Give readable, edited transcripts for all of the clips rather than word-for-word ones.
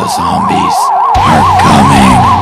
The zombies are coming.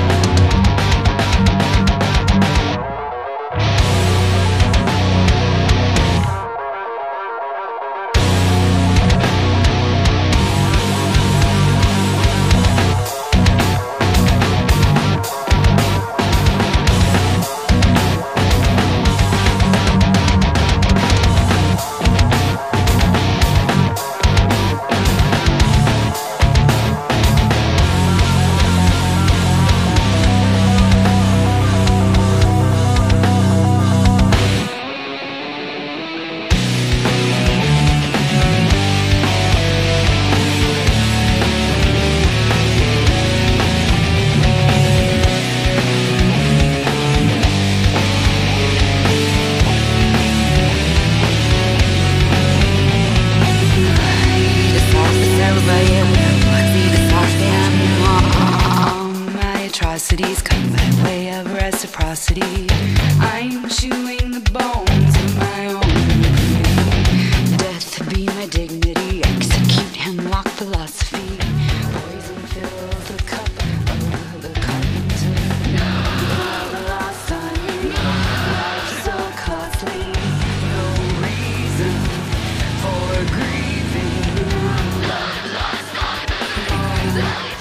Atrocities come by way of reciprocity. I'm chewing the bones of my own brain. Death be my dignity, execute hemlock philosophy. Poison fills the cup of the carpenter. Love lost on me, love so costly. No reason for grieving. Love lost on me.